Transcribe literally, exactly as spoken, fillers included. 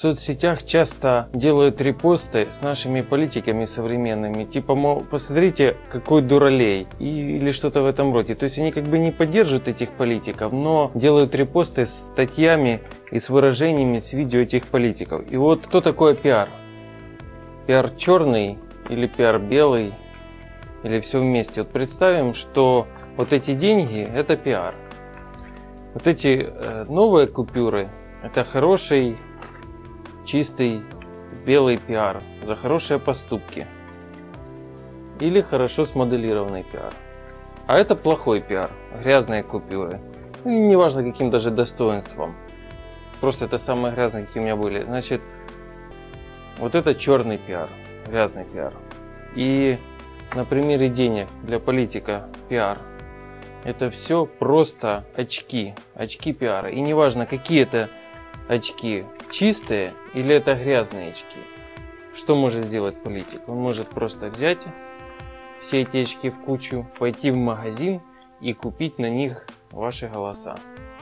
соцсетях часто делают репосты с нашими политиками современными, типа, мол, посмотрите, какой дуралей, и, или что-то в этом роде. То есть они как бы не поддерживают этих политиков, но делают репосты с статьями и с выражениями, с видео этих политиков. И вот что такое пиар? Пиар черный или пиар белый, или все вместе. Вот представим, что вот эти деньги – это пиар. Вот эти э, новые купюры – это хороший, чистый, белый пиар за хорошие поступки. Или хорошо смоделированный пиар. А это плохой пиар, грязные купюры. Ну, неважно каким даже достоинством. Просто это самые грязные, какие у меня были. Значит, вот это черный пиар, грязный пиар. И на примере денег для политика пиар. Это все просто очки, очки пиара. И неважно, какие это очки, чистые или это грязные очки. Что может сделать политик? Он может просто взять все эти очки в кучу, пойти в магазин и купить на них ваши голоса.